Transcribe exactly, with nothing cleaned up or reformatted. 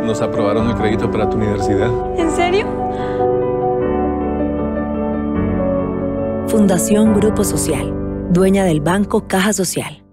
Nos aprobaron el crédito para tu universidad. ¿En serio? Fundación Grupo Social, dueña del Banco Caja Social.